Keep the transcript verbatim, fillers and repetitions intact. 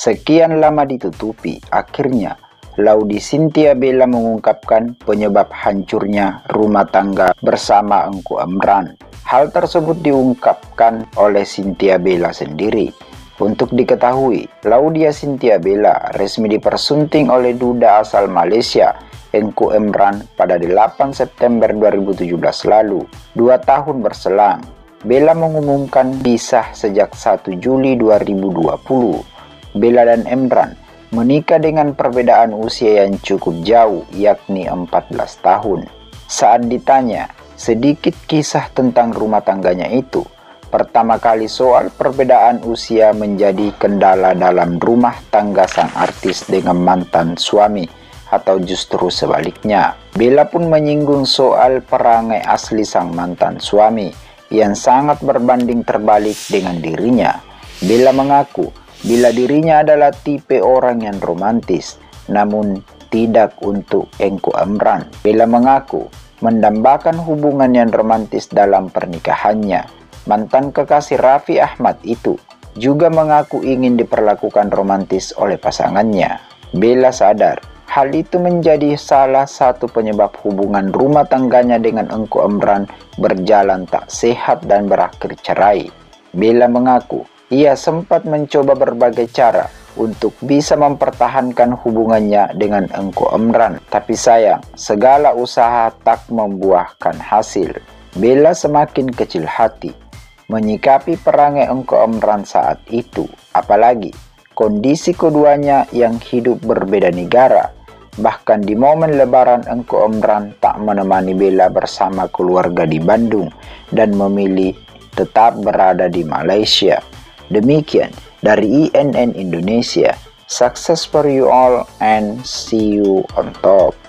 Sekian lama ditutupi, akhirnya Laudi Cynthia Bella mengungkapkan penyebab hancurnya rumah tangga bersama Engku Emran. Hal tersebut diungkapkan oleh Cynthia Bella sendiri. Untuk diketahui, Laudia Cynthia Bella resmi dipersunting oleh duda asal Malaysia, Engku Emran, pada delapan September dua ribu tujuh belas lalu. Dua tahun berselang, Bella mengumumkan pisah sejak satu Juli dua ribu dua puluh. Bella dan Emran menikah dengan perbedaan usia yang cukup jauh, yakni empat belas tahun. Saat ditanya sedikit kisah tentang rumah tangganya itu, pertama kali soal perbedaan usia menjadi kendala dalam rumah tangga sang artis dengan mantan suami, atau justru sebaliknya. Bella pun menyinggung soal perangai asli sang mantan suami yang sangat berbanding terbalik dengan dirinya. Bella mengaku bila dirinya adalah tipe orang yang romantis, namun tidak untuk Engku Emran. Bella mengaku mendambakan hubungan yang romantis dalam pernikahannya. Mantan kekasih Raffi Ahmad itu juga mengaku ingin diperlakukan romantis oleh pasangannya. Bella sadar hal itu menjadi salah satu penyebab hubungan rumah tangganya dengan Engku Emran berjalan tak sehat dan berakhir cerai. Bella mengaku ia sempat mencoba berbagai cara untuk bisa mempertahankan hubungannya dengan Engku Emran, tapi sayang, segala usaha tak membuahkan hasil. Bella semakin kecil hati menyikapi perangai Engku Emran saat itu, apalagi kondisi keduanya yang hidup berbeda negara. Bahkan di momen lebaran, Engku Emran tak menemani Bella bersama keluarga di Bandung dan memilih tetap berada di Malaysia. Demikian dari I N N Indonesia. Success for you all and see you on top.